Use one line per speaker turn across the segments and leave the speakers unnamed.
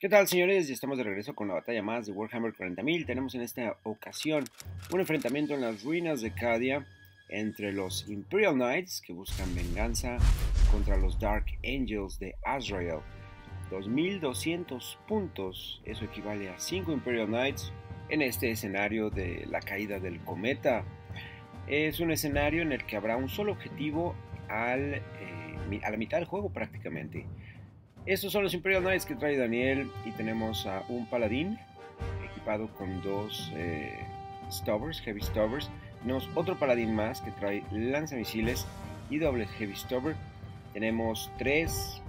¿Qué tal, señores? Ya estamos de regreso con la batalla más de Warhammer 40.000. Tenemos en esta ocasión un enfrentamiento en las ruinas de Cadia entre los Imperial Knights, que buscan venganza, contra los Dark Angels de Azrael. 2200 puntos, eso equivale a 5 Imperial Knights en este escenario de la caída del cometa. Es un escenario en el que habrá un solo objetivo a la mitad del juego prácticamente. Estos son los Imperial Knights que trae Daniel y tenemos a un paladín equipado con dos Heavy Stubbers. Tenemos otro paladín más que trae lanzamisiles y doble Heavy Stubber. Tenemos tres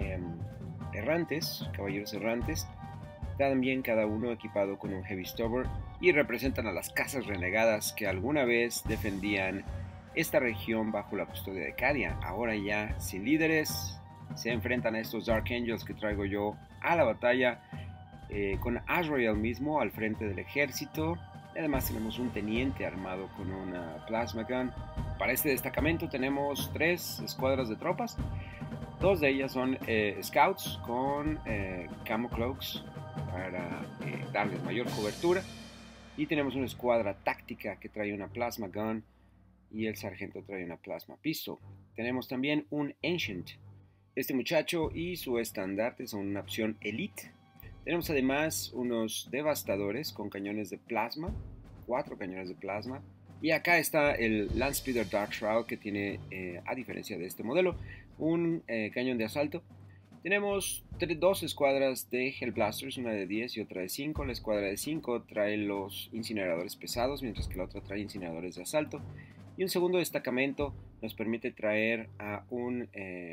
caballeros errantes, también cada uno equipado con un Heavy Stubber y representan a las casas renegadas que alguna vez defendían esta región bajo la custodia de Cadia. Ahora ya sin líderes, se enfrentan a estos Dark Angels que traigo yo a la batalla, con Azrael mismo al frente del ejército. Además tenemos un teniente armado con una Plasma Gun. Para este destacamento tenemos 3 escuadras de tropas. 2 de ellas son Scouts con Camo Cloaks para darles mayor cobertura. Y tenemos una escuadra táctica que trae una Plasma Gun y el sargento trae una Plasma Pistol. Tenemos también un Ancient. Este muchacho y su estandarte son una opción Elite. Tenemos además unos devastadores con cañones de plasma, 4 cañones de plasma. Y acá está el Landspeeder Dark Shroud que tiene, a diferencia de este modelo, un cañón de asalto. Tenemos 2 escuadras de Hellblasters, una de 10 y otra de 5. La escuadra de 5 trae los incineradores pesados, mientras que la otra trae incineradores de asalto. Y un segundo destacamento nos permite traer a un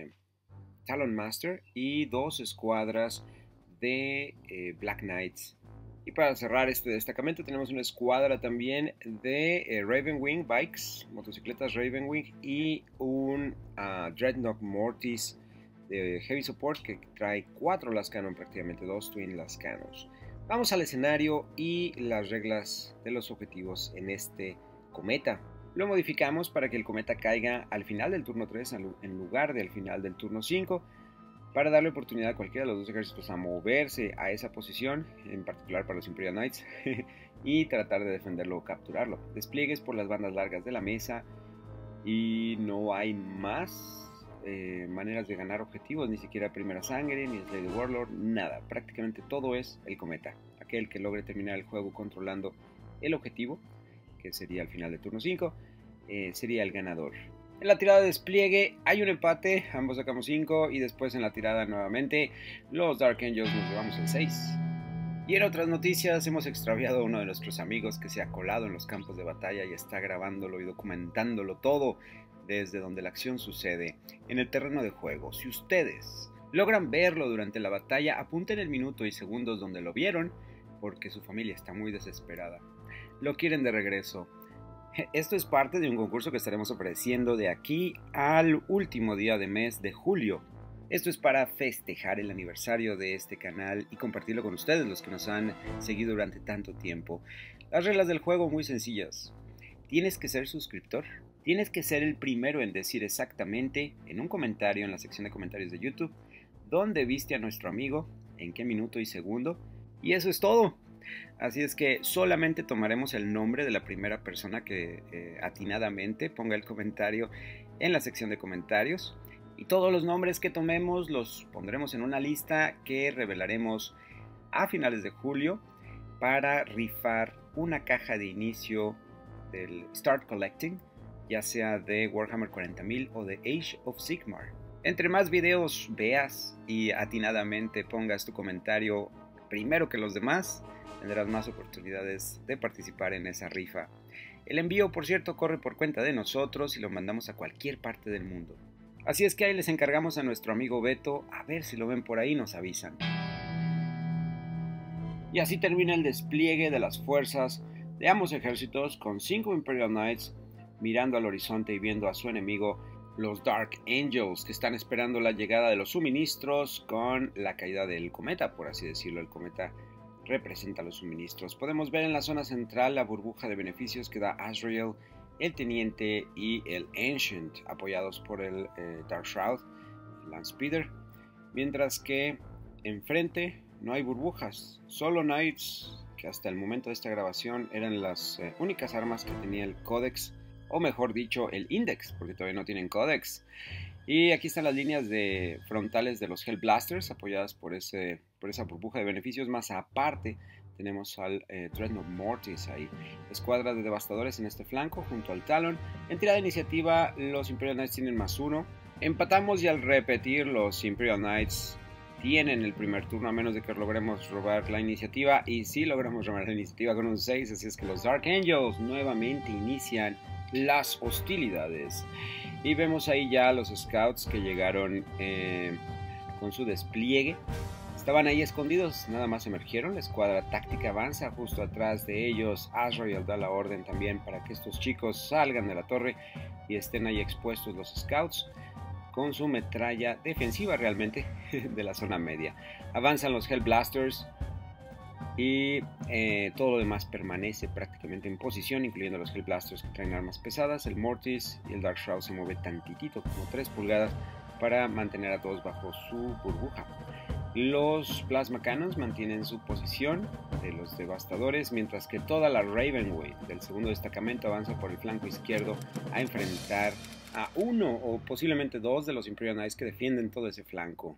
Talon Master y 2 escuadras de Black Knights. Y para cerrar este destacamento tenemos una escuadra también de Ravenwing Bikes, motocicletas Ravenwing, y un Dreadnought Mortis de Heavy Support que trae 4 Lascannon, prácticamente 2 Twin Lascannons. Vamos al escenario y las reglas de los objetivos en este cometa. Lo modificamos para que el cometa caiga al final del turno 3 en lugar del final del turno 5, para darle oportunidad a cualquiera de los dos ejércitos a moverse a esa posición, en particular para los Imperial Knights, y tratar de defenderlo o capturarlo. Despliegues por las bandas largas de la mesa y no hay más maneras de ganar objetivos, ni siquiera Primera Sangre, ni Slay the Warlord, nada. Prácticamente todo es el cometa, aquel que logre terminar el juego controlando el objetivo, que sería al final del turno 5, sería el ganador. En la tirada de despliegue hay un empate, ambos sacamos 5 y después en la tirada nuevamente los Dark Angels nos llevamos el 6. Y en otras noticias hemos extraviado a uno de nuestros amigos que se ha colado en los campos de batalla y está grabándolo y documentándolo todo desde donde la acción sucede en el terreno de juego. Si ustedes logran verlo durante la batalla, apunten el minuto y segundos donde lo vieron, porque su familia está muy desesperada. Lo quieren de regreso. Esto es parte de un concurso que estaremos ofreciendo de aquí al último día de mes de julio. Esto es para festejar el aniversario de este canal y compartirlo con ustedes, los que nos han seguido durante tanto tiempo. Las reglas del juego muy sencillas. Tienes que ser suscriptor. Tienes que ser el primero en decir exactamente en un comentario en la sección de comentarios de YouTube dónde viste a nuestro amigo, en qué minuto y segundo. Y eso es todo. Así es que solamente tomaremos el nombre de la primera persona que atinadamente ponga el comentario en la sección de comentarios. Y todos los nombres que tomemos los pondremos en una lista que revelaremos a finales de julio para rifar una caja de inicio del Start Collecting, ya sea de Warhammer 40.000 o de Age of Sigmar. Entre más videos veas y atinadamente pongas tu comentario primero que los demás, tendrás más oportunidades de participar en esa rifa. El envío, por cierto, corre por cuenta de nosotros y lo mandamos a cualquier parte del mundo. Así es que ahí les encargamos a nuestro amigo Beto, a ver si lo ven por ahí, nos avisan. Y así termina el despliegue de las fuerzas de ambos ejércitos, con 5 Imperial Knights mirando al horizonte y viendo a su enemigo, los Dark Angels, que están esperando la llegada de los suministros con la caída del cometa, por así decirlo. El cometa representa los suministros. Podemos ver en la zona central la burbuja de beneficios que da Azrael, el teniente y el Ancient, apoyados por el Dark Shroud, el Landspeeder, mientras que enfrente no hay burbujas, solo Knights, que hasta el momento de esta grabación eran las únicas armas que tenía el Codex, o mejor dicho, el Index, porque todavía no tienen Codex. Y aquí están las líneas de frontales de los Hellblasters, apoyadas por esa burbuja de beneficios. Más aparte, tenemos al Dreadnought Mortis ahí. Escuadra de devastadores en este flanco, junto al Talon. En tirada de iniciativa, los Imperial Knights tienen +1. Empatamos y al repetir, los Imperial Knights tienen el primer turno, a menos de que logremos robar la iniciativa. Y sí logramos robar la iniciativa con un 6, así es que los Dark Angels nuevamente inician las hostilidades. Y vemos ahí ya los scouts que llegaron con su despliegue. Estaban ahí escondidos, nada más emergieron. La escuadra táctica avanza justo atrás de ellos. Azrael da la orden también para que estos chicos salgan de la torre y estén ahí expuestos los scouts con su metralla defensiva realmente de la zona media. Avanzan los Hellblasters y todo lo demás permanece prácticamente en posición, incluyendo los Hellblasters que traen armas pesadas. El Mortis y el Dark Shroud se mueve tantitito, como 3 pulgadas, para mantener a todos bajo su burbuja. Los Plasma Cannons mantienen su posición de los devastadores, mientras que toda la Ravenway del segundo destacamento avanza por el flanco izquierdo a enfrentar a uno o posiblemente dos de los Imperial Knights que defienden todo ese flanco.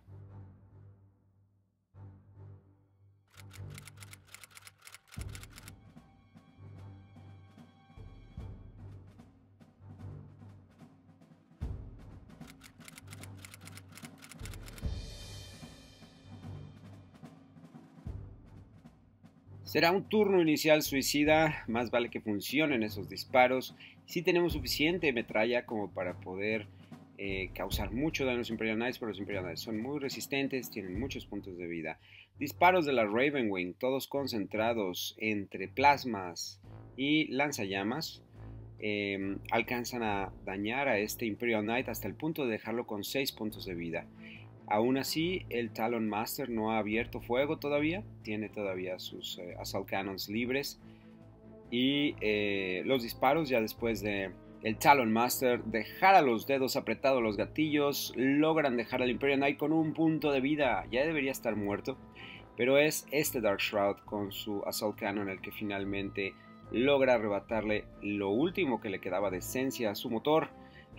Será un turno inicial suicida, más vale que funcionen esos disparos. Si tenemos suficiente metralla como para poder causar mucho daño a los Imperial Knights, pero los Imperial Knights son muy resistentes, tienen muchos puntos de vida. Disparos de la Ravenwing, todos concentrados entre plasmas y lanzallamas, alcanzan a dañar a este Imperial Knight hasta el punto de dejarlo con 6 puntos de vida. Aún así, el Talon Master no ha abierto fuego todavía, tiene todavía sus Assault Cannons libres. Y los disparos, ya después de el Talon Master dejar a los dedos apretados los gatillos, logran dejar al Imperial Knight con 1 punto de vida. Ya debería estar muerto, pero es este Dark Shroud con su Assault Cannon el que finalmente logra arrebatarle lo último que le quedaba de esencia a su motor.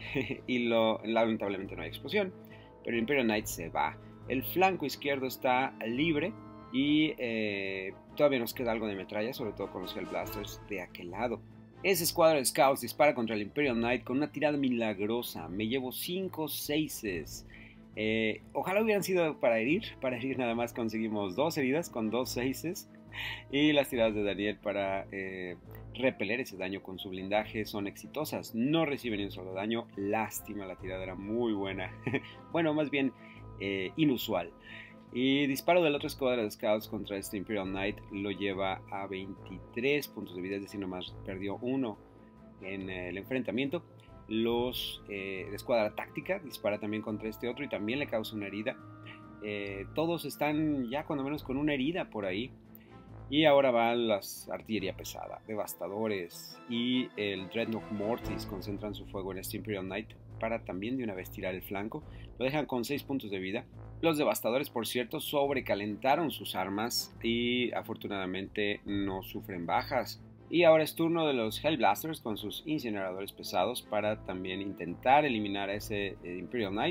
Y lamentablemente no hay explosión, pero el Imperial Knight se va. El flanco izquierdo está libre y todavía nos queda algo de metralla, sobre todo con los Hellblasters de aquel lado. Esa escuadra de Scouts dispara contra el Imperial Knight con una tirada milagrosa. Me llevo 5 6s. Ojalá hubieran sido para herir nada más conseguimos 2 heridas con 2 6s. Y las tiradas de Daniel para repeler ese daño con su blindaje son exitosas. No recibe ni un solo daño. Lástima, la tirada era muy buena. Bueno, más bien inusual. Y disparo del otro escuadra de Scouts contra este Imperial Knight lo lleva a 23 puntos de vida, es decir, nomás perdió 1 en el enfrentamiento. La escuadra táctica dispara también contra este otro y también le causa una herida. Todos están ya cuando menos con una herida por ahí. Y ahora va la artillería pesada, devastadores y el Dreadnought Mortis concentran su fuego en este Imperial Knight para también de una vez tirar el flanco. Lo dejan con 6 puntos de vida. Los devastadores, por cierto, sobrecalentaron sus armas y afortunadamente no sufren bajas. Y ahora es turno de los Hellblasters con sus incineradores pesados para también intentar eliminar a ese Imperial Knight.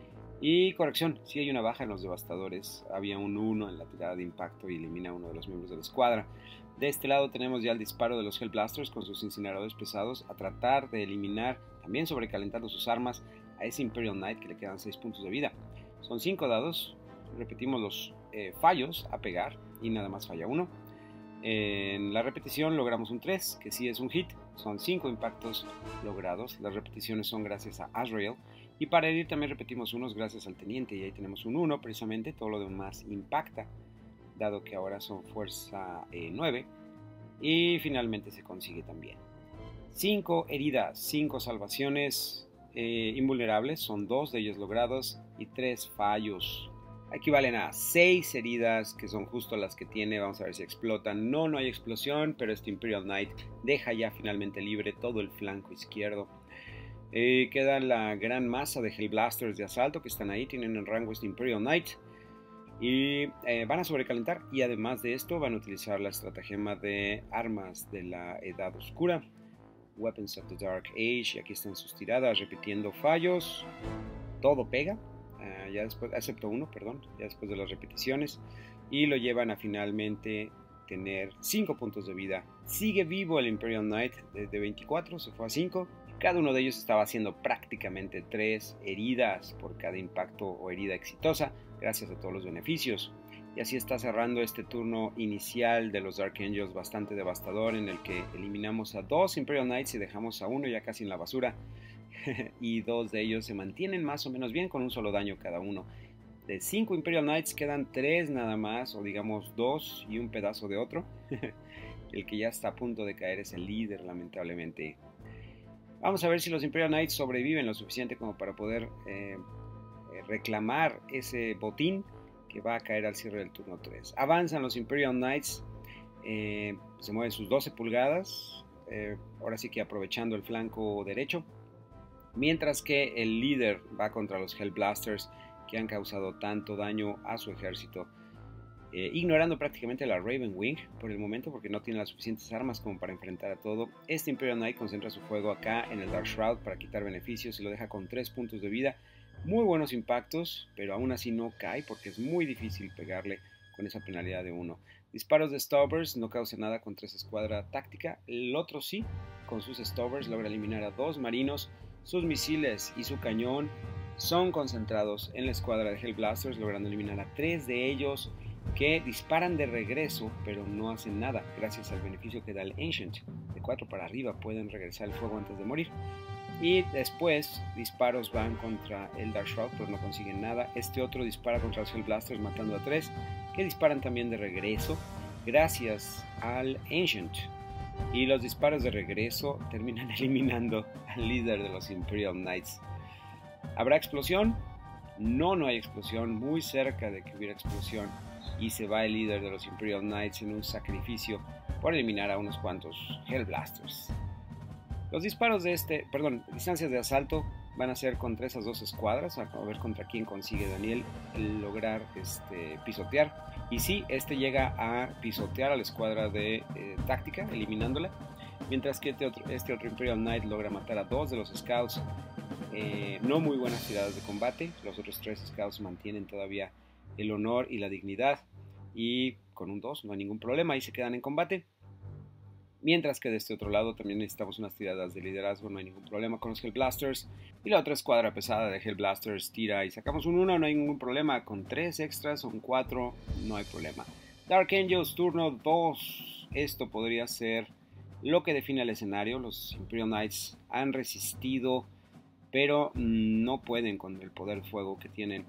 Y corrección, sí hay una baja en los devastadores, había un 1 en la tirada de impacto y elimina a uno de los miembros de la escuadra. De este lado tenemos ya el disparo de los Hellblasters con sus incineradores pesados a tratar de eliminar, también sobrecalentando sus armas, a ese Imperial Knight que le quedan 6 puntos de vida. Son 5 dados, repetimos los fallos a pegar y nada más falla uno. En la repetición logramos un 3, que sí es un hit, son 5 impactos logrados, las repeticiones son gracias a Azrael. Y para herir también repetimos unos gracias al teniente y ahí tenemos un 1 precisamente, todo lo demás impacta, dado que ahora son fuerza 9 y finalmente se consigue también. 5 heridas, 5 salvaciones invulnerables, son 2 de ellos logrados y 3 fallos. Equivalen a 6 heridas que son justo las que tiene, vamos a ver si explotan. No hay explosión, pero este Imperial Knight deja ya finalmente libre todo el flanco izquierdo. Queda la gran masa de Hellblasters de asalto que están ahí, tienen en rango este Imperial Knight. Y van a sobrecalentar, y además de esto van a utilizar la estratagema de armas de la Edad Oscura, Weapons of the Dark Age, y aquí están sus tiradas repitiendo fallos. Todo pega, ya después, excepto uno, perdón, ya después de las repeticiones, y lo llevan a finalmente tener 5 puntos de vida. Sigue vivo el Imperial Knight de 24, se fue a 5. Cada uno de ellos estaba haciendo prácticamente 3 heridas por cada impacto o herida exitosa, gracias a todos los beneficios. Y así está cerrando este turno inicial de los Dark Angels bastante devastador, en el que eliminamos a 2 Imperial Knights y dejamos a uno ya casi en la basura. Y 2 de ellos se mantienen más o menos bien con un solo daño cada uno. De 5 Imperial Knights quedan 3 nada más, o digamos 2 y un pedazo de otro. El que ya está a punto de caer es el líder, lamentablemente. Vamos a ver si los Imperial Knights sobreviven lo suficiente como para poder reclamar ese botín que va a caer al cierre del turno 3. Avanzan los Imperial Knights, se mueven sus 12 pulgadas, ahora sí que aprovechando el flanco derecho, mientras que el líder va contra los Hellblasters, que han causado tanto daño a su ejército, ignorando prácticamente la Raven Wing por el momento, porque no tiene las suficientes armas como para enfrentar a todo. Este Imperial Knight concentra su fuego acá en el Dark Shroud para quitar beneficios y lo deja con 3 puntos de vida. Muy buenos impactos, pero aún así no cae porque es muy difícil pegarle con esa penalidad de 1. Disparos de Stobbers no causa nada contra esa escuadra táctica. El otro sí, con sus Stobbers logra eliminar a 2 marinos. Sus misiles y su cañón son concentrados en la escuadra de Hellblasters, logrando eliminar a 3 de ellos, que disparan de regreso, pero no hacen nada, gracias al beneficio que da el Ancient. De 4 para arriba pueden regresar el fuego antes de morir. Y después disparos van contra el Dark Shroud, pero no consiguen nada. Este otro dispara contra los Hellblasters, matando a 3, que disparan también de regreso, gracias al Ancient. Y los disparos de regreso terminan eliminando al líder de los Imperial Knights. ¿Habrá explosión? No, no hay explosión, muy cerca de que hubiera explosión. Y se va el líder de los Imperial Knights en un sacrificio por eliminar a unos cuantos Hellblasters. Los disparos de distancias de asalto van a ser contra esas 2 escuadras, a ver contra quién consigue Daniel lograr pisotear. Y sí, llega a pisotear a la escuadra de táctica, eliminándola, mientras que este otro Imperial Knight logra matar a 2 de los Scouts. No muy buenas tiradas de combate, los otros 3 Scouts mantienen todavía el honor y la dignidad, y con un 2 no hay ningún problema, y se quedan en combate. Mientras que de este otro lado también necesitamos unas tiradas de liderazgo, no hay ningún problema con los Hellblasters. Y la otra escuadra pesada de Hellblasters tira y sacamos un 1, no hay ningún problema. Con 3 extras o un 4, no hay problema. Dark Angels, turno 2. Esto podría ser lo que define el escenario. Los Imperial Knights han resistido, pero no pueden con el poder fuego que tienen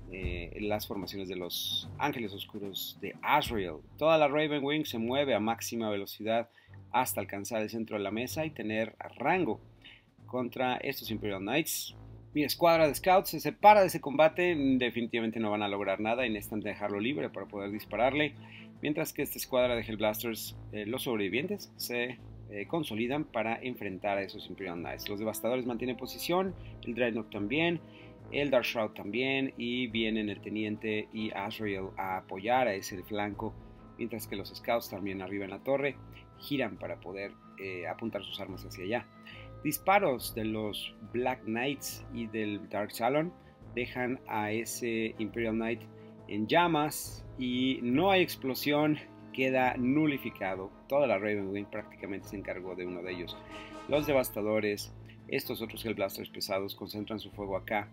las formaciones de los Ángeles Oscuros de Azrael. Toda la Raven Wing se mueve a máxima velocidad hasta alcanzar el centro de la mesa y tener rango contra estos Imperial Knights. Mi escuadra de Scouts se separa de ese combate, definitivamente no van a lograr nada y necesitan dejarlo libre para poder dispararle, mientras que esta escuadra de Hellblasters, los sobrevivientes, se consolidan para enfrentar a esos Imperial Knights. Los devastadores mantienen posición, el Dreadnought también, el Dark Shroud también, y vienen el Teniente y Azrael a apoyar a ese flanco, mientras que los Scouts también arriba en la torre giran para poder apuntar sus armas hacia allá. Disparos de los Black Knights y del Dark Salon dejan a ese Imperial Knight en llamas y no hay explosión, queda nulificado. Toda la Raven Wing prácticamente se encargó de uno de ellos. Los devastadores, estos otros Hellblasters pesados, concentran su fuego acá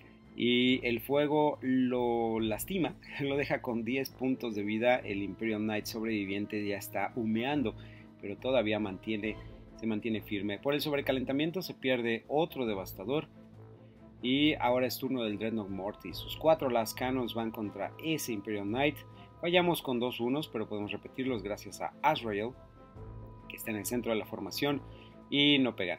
y el fuego lo lastima, lo deja con 10 puntos de vida. El Imperial Knight sobreviviente ya está humeando, pero todavía se mantiene firme. Por el sobrecalentamiento se pierde otro devastador y ahora es turno del Dreadnought Mortis. Sus 4 Lascanos van contra ese Imperial Knight. Fallamos con 2 unos, pero podemos repetirlos gracias a Azrael, que está en el centro de la formación, y no pegan.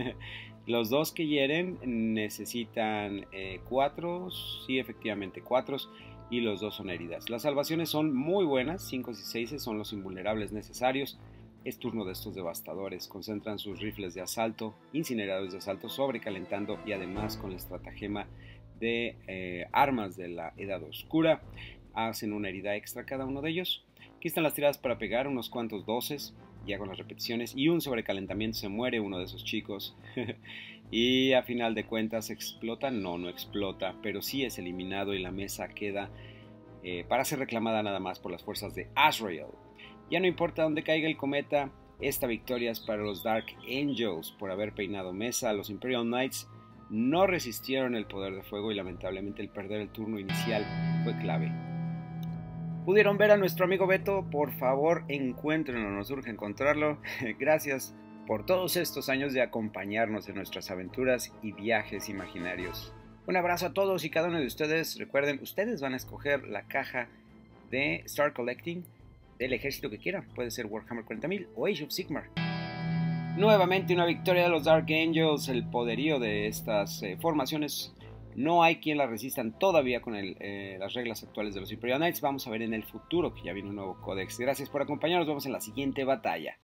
Los 2 que hieren necesitan 4, sí, efectivamente 4, y los 2 son heridas. Las salvaciones son muy buenas, 5 y 6 son los invulnerables necesarios. Es turno de estos devastadores, concentran sus rifles de asalto, incineradores de asalto, sobrecalentando y además con la estratagema de armas de la Edad Oscura. hacen una herida extra cada uno de ellos. Aquí están las tiradas para pegar, unos cuantos doces, ya con las repeticiones, y un sobrecalentamiento, se muere uno de esos chicos. Y a final de cuentas, ¿explota? No, no explota, pero sí es eliminado y la mesa queda para ser reclamada nada más por las fuerzas de Azrael. Ya no importa dónde caiga el cometa, esta victoria es para los Dark Angels por haber peinado mesa. Los Imperial Knights no resistieron el poder de fuego y lamentablemente el perder el turno inicial fue clave. ¿Pudieron ver a nuestro amigo Beto? Por favor, encuéntrenlo, nos urge encontrarlo. Gracias por todos estos años de acompañarnos en nuestras aventuras y viajes imaginarios. Un abrazo a todos y cada uno de ustedes. Recuerden, ustedes van a escoger la caja de Star Collecting del ejército que quieran. Puede ser Warhammer 40.000 o Age of Sigmar. Nuevamente una victoria de los Dark Angels. El poderío de estas formaciones no hay quien la resistan todavía con las reglas actuales de los Imperial Knights. Vamos a ver en el futuro que ya viene un nuevo códex. Gracias por acompañarnos. Nos vemos en la siguiente batalla.